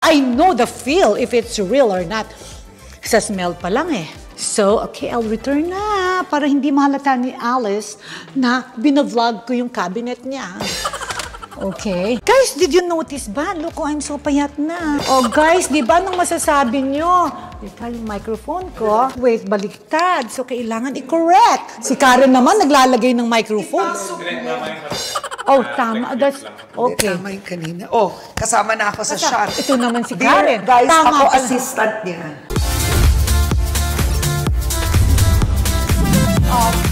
I know the feel if it's real or not. Sa smell pa lang eh. So, okay, I'll return na para hindi mahalata ni Alice na binavlog ko yung cabinet niya. Okay. Guys, did you notice ba? Look, I'm so payat na. Oh, guys, di ba nung masasabi nyo? Ika yung microphone ko. Wait, baliktad. So, kailangan i-correct. Si Karen naman naglalagay ng microphone. Oh, tama. That's okay. Tama yung kanina. Oh, kasama na ako sa shot. Ito naman si Karen. Guys, tama ako pala. assistant niya.